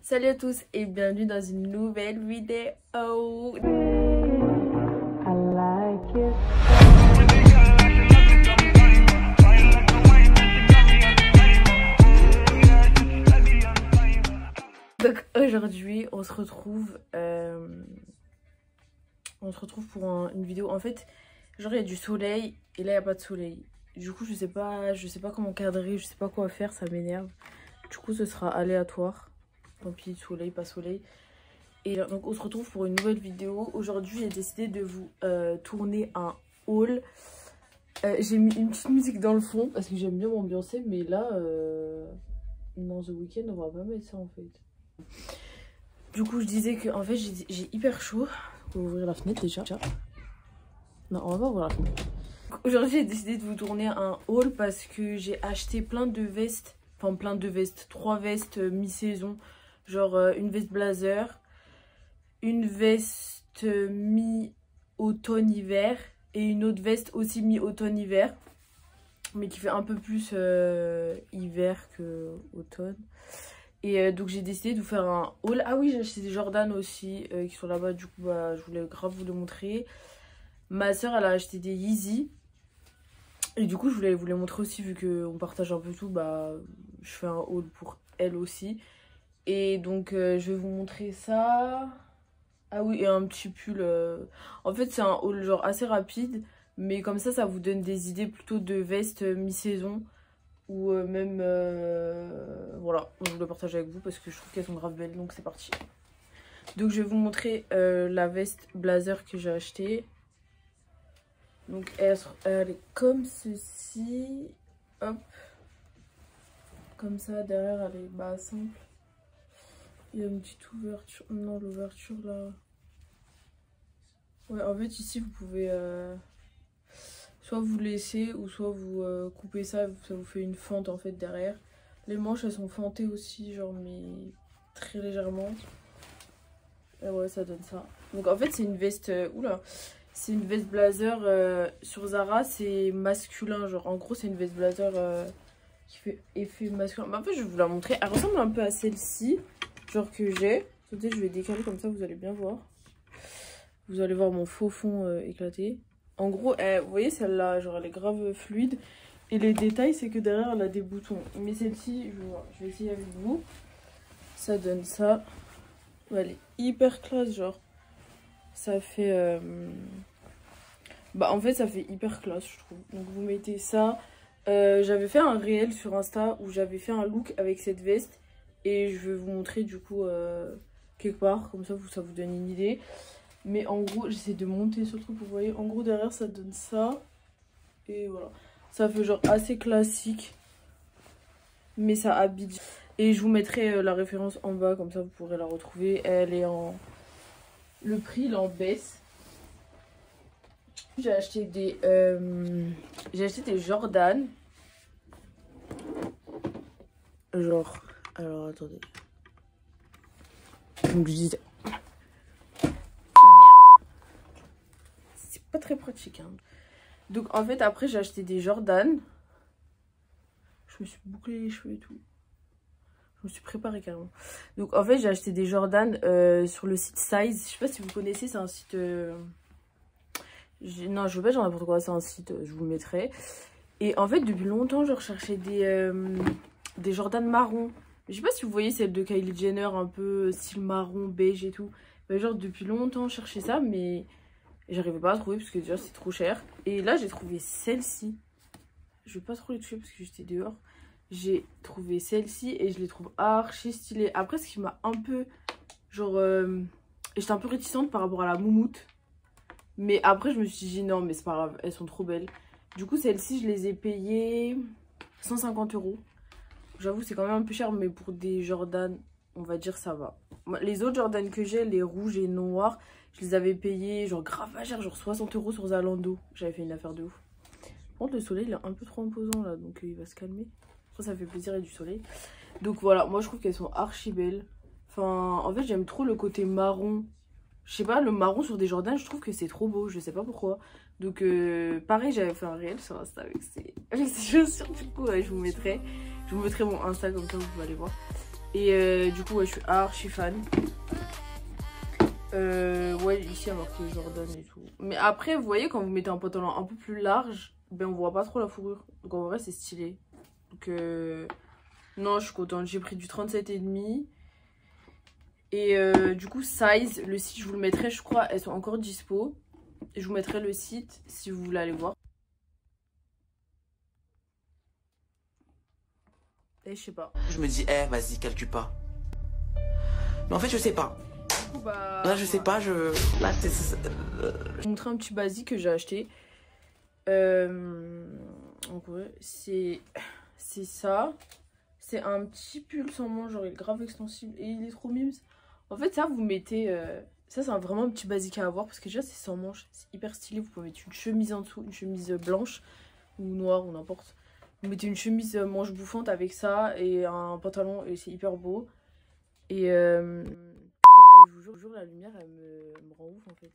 Salut à tous et bienvenue dans une nouvelle vidéo. Donc aujourd'hui on se retrouve pour une vidéo. En fait genre il y a du soleil et là il n'y a pas de soleil. Du coup je sais pas comment cadrer, je sais pas quoi faire, ça m'énerve. Du coup ce sera aléatoire. Tant pis, soleil, pas soleil. Et donc on se retrouve pour une nouvelle vidéo. Aujourd'hui j'ai décidé de vous tourner un haul. J'ai mis une petite musique dans le fond parce que j'aime bien m'ambiancer. Mais là, dans The Weeknd, on va pas mettre ça en fait. Du coup je disais que en fait j'ai hyper chaud. On va ouvrir la fenêtre déjà. Non, on va pas ouvrir la fenêtre. Aujourd'hui j'ai décidé de vous tourner un haul parce que j'ai acheté plein de vestes. Enfin plein de vestes, 3 vestes mi-saison. Genre une veste blazer, une veste mi-automne-hiver et une autre veste aussi mi-automne-hiver. Mais qui fait un peu plus hiver que automne. Et donc j'ai décidé de vous faire un haul. Ah oui, j'ai acheté des Jordan aussi qui sont là-bas. Du coup bah, je voulais grave vous les montrer. Ma soeur elle a acheté des Yeezy. Et du coup je voulais vous les montrer aussi vu qu'on partage un peu tout. Bah je fais un haul pour elle aussi. Et donc je vais vous montrer ça. Ah oui, et un petit pull. En fait c'est un haul genre assez rapide. Mais comme ça vous donne des idées plutôt de vestes mi-saison. Ou même voilà, je voulais partager avec vous parce que je trouve qu'elles sont grave belles. Donc c'est parti. Donc je vais vous montrer la veste blazer que j'ai achetée. Donc elle est comme ceci. Hop. Comme ça, derrière elle est bah, simple. Il y a une petite ouverture. Non, l'ouverture là. Ouais, en fait, ici vous pouvez soit vous laisser ou soit vous coupez ça. Ça vous fait une fente en fait derrière. Les manches elles sont fentées aussi, genre, mais très légèrement. Et ouais, ça donne ça. Donc en fait, c'est une veste. Oula! C'est une veste blazer sur Zara, c'est masculin. Genre, en gros, c'est une veste blazer qui fait effet masculin. Mais en fait, je vais vous la montrer. Elle ressemble un peu à celle-ci. Genre que j'ai. Attendez, je vais décaler comme ça, vous allez bien voir. Vous allez voir mon faux fond éclaté. En gros, vous voyez celle-là, genre elle est grave fluide. Et les détails, c'est que derrière, elle a des boutons. Mais celle-ci, je vais essayer avec vous. Ça donne ça. Ouais, elle est hyper classe, genre. Ça fait... Bah, en fait, ça fait hyper classe, je trouve. Donc, vous mettez ça. J'avais fait un réel sur Insta où j'avais fait un look avec cette veste. Et je vais vous montrer du coup quelque part, comme ça vous donne une idée. Mais en gros, j'essaie de monter ce truc, vous voyez. En gros, derrière, ça donne ça. Et voilà. Ça fait genre assez classique. Mais ça habille. Et je vous mettrai la référence en bas, comme ça vous pourrez la retrouver. Elle est en... Le prix, il est en baisse. J'ai acheté des Jordan. Genre... Alors, attendez. Donc, je disais... C'est pas très pratique, hein. Donc, en fait, après, j'ai acheté des Jordan. Je me suis bouclé les cheveux et tout. Je me suis préparée carrément. Donc, en fait, j'ai acheté des Jordan sur le site Size. Je sais pas si vous connaissez, c'est un site... Non, je veux pas dire n'importe quoi, c'est un site, je vous le mettrai. Et en fait, depuis longtemps, je recherchais des Jordan marron. Je sais pas si vous voyez celle de Kylie Jenner, un peu style marron, beige et tout. Mais genre, depuis longtemps, je cherchais ça, mais j'arrivais pas à trouver parce que déjà, c'est trop cher. Et là, j'ai trouvé celle-ci. Je vais pas trop les toucher parce que j'étais dehors. J'ai trouvé celle-ci et je les trouve archi stylées. Après, ce qui m'a un peu... Genre... J'étais un peu réticente par rapport à la moumoute. Mais après, je me suis dit non, mais c'est pas grave, elles sont trop belles. Du coup, celles-ci, je les ai payées 150 €. J'avoue, c'est quand même un peu cher, mais pour des Jordan, on va dire ça va. Les autres Jordan que j'ai, les rouges et noirs, je les avais payés genre grave pas cher, genre 60 € sur Zalando. J'avais fait une affaire de ouf. Par contre, le soleil, il est un peu trop imposant là, donc il va se calmer. Ça fait plaisir, il y a du soleil. Donc voilà, moi je trouve qu'elles sont archi belles. Enfin, en fait, j'aime trop le côté marron. Je sais pas, le marron sur des Jordan, je trouve que c'est trop beau, je sais pas pourquoi. Donc pareil, j'avais fait un réel sur Insta avec ces chaussures, du coup je vous mettrai mon Insta comme ça vous pouvez aller voir. Et du coup, ouais, je suis archi fan. Ouais, ici, il y a marqué Jordan et tout. Mais après, vous voyez, quand vous mettez un pantalon un peu plus large, ben on voit pas trop la fourrure. Donc en vrai, c'est stylé. Donc, non, je suis contente. J'ai pris du 37,5. Et du coup, size, le site, je vous le mettrai, je crois, elles sont encore dispo. Et je vous mettrai le site si vous voulez aller voir. Et je sais pas. Je me dis, eh, vas-y, calcule pas. Mais en fait, je sais pas. Du coup, bah, Là, je sais pas, Là, je vais vous montrer un petit basique que j'ai acheté. Donc, ouais, c'est ça. C'est un petit pull sans manche, genre il est grave extensible et il est trop mimes. En fait, ça, vous mettez. Ça, c'est vraiment un petit basique à avoir parce que déjà, c'est sans manche. C'est hyper stylé. Vous pouvez mettre une chemise en dessous, une chemise blanche ou noire ou n'importe. Vous mettez une chemise manche bouffante avec ça et un pantalon et c'est hyper beau. Et putain, je vous jure, la lumière, elle me rend ouf en fait.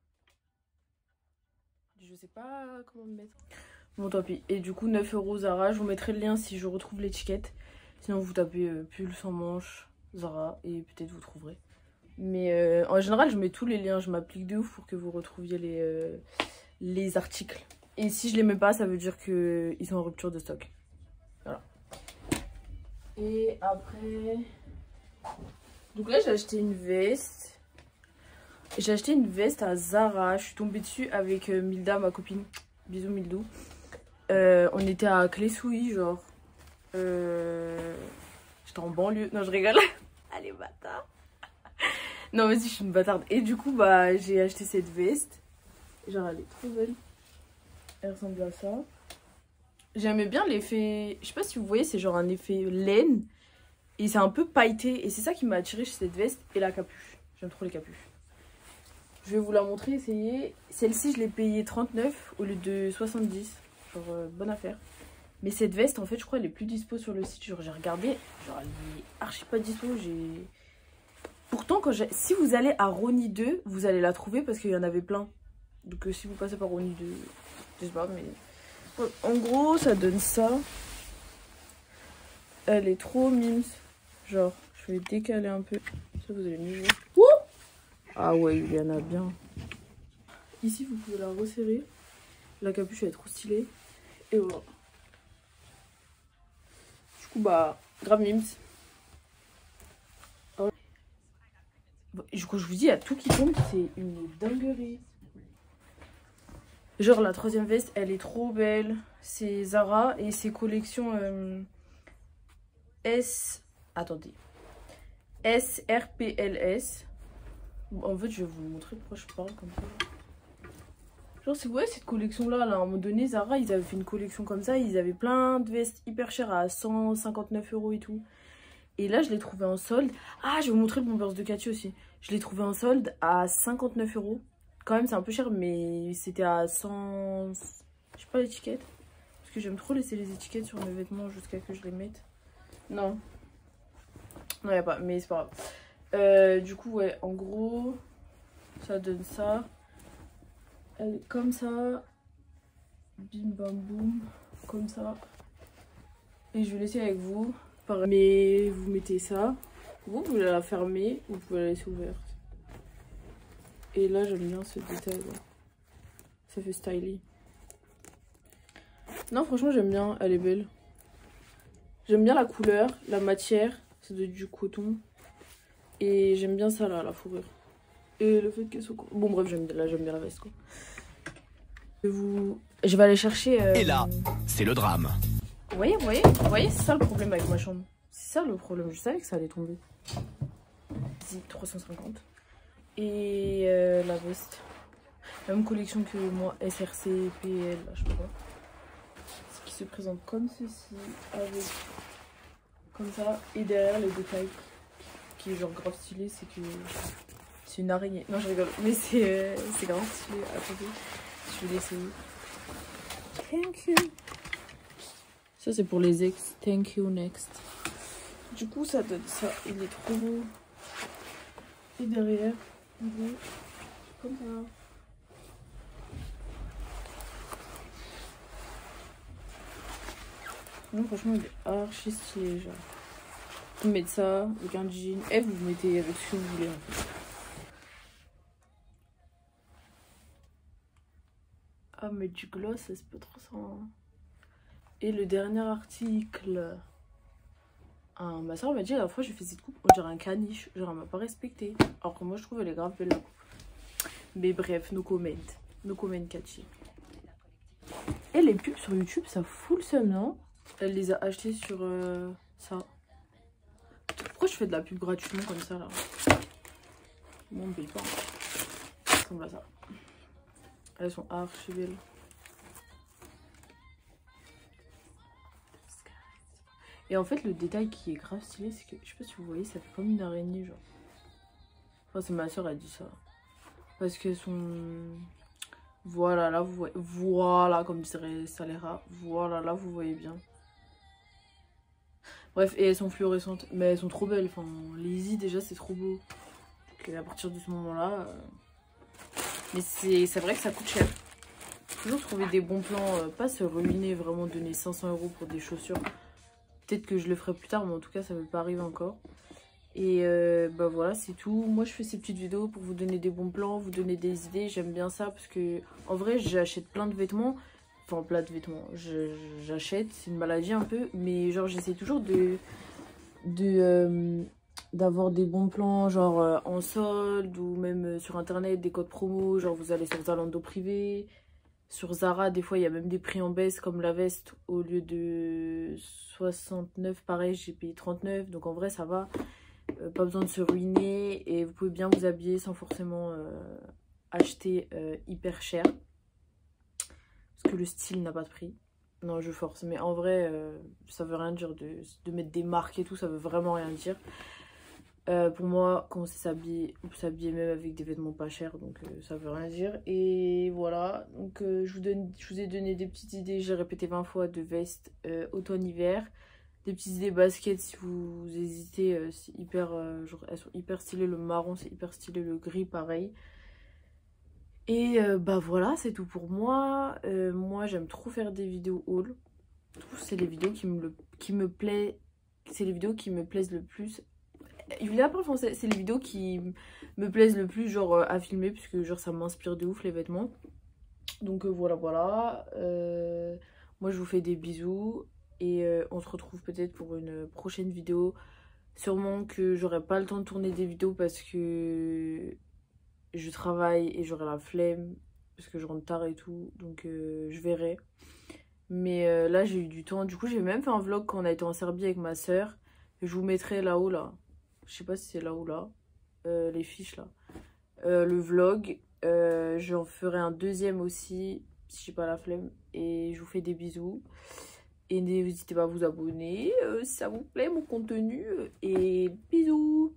Je sais pas comment me mettre. Bon, tant pis. Et du coup, 9 € Zara. Je vous mettrai le lien si je retrouve l'étiquette. Sinon, vous tapez pull sans manche Zara et peut-être vous trouverez. Mais en général, je mets tous les liens. Je m'applique de ouf pour que vous retrouviez les articles. Et si je les mets pas, ça veut dire qu'ils sont en rupture de stock. Voilà. Et après... Donc là, j'ai acheté une veste. J'ai acheté une veste à Zara. Je suis tombée dessus avec Milda, ma copine. Bisous Mildou. On était à Clé-Souilly, genre. J'étais en banlieue. Non, je rigole. Allez, bâtard. Non, vas-y, je suis une bâtarde. Et du coup, bah, j'ai acheté cette veste. Genre, elle est trop belle. Elle ressemble à ça. J'aimais bien l'effet... Je sais pas si vous voyez, c'est genre un effet laine. Et c'est un peu pailleté. Et c'est ça qui m'a attiré chez cette veste. Et la capuche. J'aime trop les capuches. Je vais vous la montrer, essayer. Celle-ci, je l'ai payée 39 au lieu de 70. Genre, bonne affaire. Mais cette veste, en fait, je crois elle est plus dispo sur le site. Genre, j'ai regardé. Genre, elle est archi pas dispo. Pourtant, si vous allez à Rony 2, vous allez la trouver parce qu'il y en avait plein. Donc, si vous passez par Rony 2, je sais pas, mais... Ouais, en gros, ça donne ça. Elle est trop mimes. Genre, je vais décaler un peu. Ça, vous allez mieux voir. Ouh! Ah ouais, il y en a bien. Ici, vous pouvez la resserrer. La capuche, elle est trop stylée. Et voilà. Du coup, bah, grave mimes. Du coup, je vous dis, il y a tout qui tombe. C'est une dinguerie. Genre, la troisième veste, elle est trop belle. C'est Zara et c'est collection Attendez. SRPLS. En fait, je vais vous montrer pourquoi je parle comme ça. Genre, c'est ouais, cette collection-là, là, à un moment donné, Zara, ils avaient fait une collection comme ça. Ils avaient plein de vestes hyper chères à 159 € et tout. Et là, je l'ai trouvé en solde. Ah, je vais vous montrer le Bombers de Cathy aussi. Je l'ai trouvé en solde à 59 €. Quand même, c'est un peu cher, mais c'était à 100... Je sais pas l'étiquette. Parce que j'aime trop laisser les étiquettes sur mes vêtements jusqu'à que je les mette. Non. Non, il n'y a pas, mais c'est pas grave. Du coup, ouais, en gros, ça donne ça. Elle est comme ça. Bim bam boum. Comme ça. Et je vais laisser avec vous. Mais vous mettez ça. Vous pouvez la fermer ou vous pouvez la laisser ouverte. Et là, j'aime bien ce détail là. Ça fait styling. Non, franchement, j'aime bien. Elle est belle. J'aime bien la couleur, la matière. C'est du coton. Et j'aime bien ça là, la fourrure. Et le fait qu'elle soit... Bon, bref, j'aime bien la veste quoi. Je vais aller chercher... Et là, c'est le drame. Vous voyez, c'est ça le problème avec ma chambre. C'est ça le problème. Je savais que ça allait tomber. Vas-y, 350. Et la veste. La même collection que moi, SRC, PL, là, je sais pas quoi. Ce qui se présente comme ceci, avec comme ça. Et derrière, les détails qui est genre grave stylé, c'est que c'est une araignée. Non, je rigole, mais c'est grave stylé. Attendez, je vais l'essayer. Thank you. Ça, c'est pour les ex. Thank you, next. Du coup, ça donne ça. Il est trop beau. Et derrière, en gros, comme ça. Non, franchement, il est archi stylé, genre. Vous mettez ça avec un jean. Et vous mettez avec ce que vous voulez en fait. Ah mais du gloss, ça se peut trop ça. Hein. Et le dernier article. Ah, ma soeur m'a dit la fois j'ai fait cette coupe, on dirait un caniche. Genre elle m'a pas respecté. Alors que moi je trouve elle est grave belle la coupe. Mais bref, no comment. No comment Cathy. Et les pubs sur YouTube, ça fout le seum, non? Elle les a achetées sur ça. Pourquoi je fais de la pub gratuitement comme ça là? Bon, on ne paye pas. Ça ressemble à ça. Elles sont archi belles. Et en fait, le détail qui est grave stylé, c'est que je sais pas si vous voyez, ça fait comme une araignée, genre. Enfin, c'est ma soeur, elle dit ça. Parce qu'elles sont. Voilà, là, vous voyez. Voilà, comme dirait Salera. Voilà, là, vous voyez bien. Bref, et elles sont fluorescentes. Mais elles sont trop belles. Enfin, les déjà, c'est trop beau. Donc, à partir de ce moment-là. Mais c'est vrai que ça coûte cher. Toujours trouver des bons plans. Pas se ruiner, vraiment donner 500 € pour des chaussures. Peut-être que je le ferai plus tard, mais en tout cas, ça ne veut pas arriver encore. Et bah voilà, c'est tout. Moi, je fais ces petites vidéos pour vous donner des bons plans, vous donner des idées. J'aime bien ça parce que, en vrai, j'achète plein de vêtements. Enfin, plein de vêtements. J'achète, c'est une maladie un peu. Mais genre, j'essaie toujours d'avoir des bons plans, genre en solde ou même sur internet, des codes promo. Genre, vous allez sur Zalando privé. Sur Zara, des fois, il y a même des prix en baisse, comme la veste. Au lieu de 69, pareil, j'ai payé 39. Donc, en vrai, ça va. Pas besoin de se ruiner. Et vous pouvez bien vous habiller sans forcément acheter hyper cher. Parce que le style n'a pas de prix. Non, je force. Mais en vrai, ça veut rien dire de mettre des marques et tout. Ça veut vraiment rien dire. Pour moi, quand on sait s'habiller, on peut s'habiller même avec des vêtements pas chers, donc ça veut rien dire. Et voilà, donc je vous ai donné des petites idées, j'ai répété 20 fois, de vestes automne-hiver. Des petites idées baskets si vous hésitez, c'est hyper, genre, elles sont hyper stylées, le marron c'est hyper stylé, le gris pareil. Et bah voilà, c'est tout pour moi. Moi j'aime trop faire des vidéos haul. Je trouve que c'est les vidéos qui me plaisent, c'est les vidéos qui me plaisent le plus. C'est les vidéos qui me plaisent le plus, genre à filmer, puisque genre ça m'inspire de ouf les vêtements. Donc voilà. Moi je vous fais des bisous et on se retrouve peut-être pour une prochaine vidéo. Sûrement que j'aurai pas le temps de tourner des vidéos parce que je travaille et j'aurai la flemme parce que je rentre tard et tout, donc je verrai. Mais là j'ai eu du temps, du coup j'ai même fait un vlog quand on a été en Serbie avec ma soeur. Je vous mettrai là-haut là. Je sais pas si c'est là ou là. Les fiches là. Le vlog. J'en ferai un deuxième aussi. Si j'ai pas la flemme. Et je vous fais des bisous. Et n'hésitez pas à vous abonner. Si ça vous plaît mon contenu. Et bisous.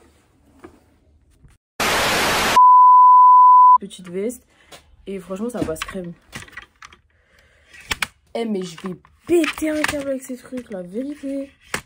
Petite veste. Et franchement ça passe crème. Eh mais je vais péter un câble avec ces trucs là. Vérité.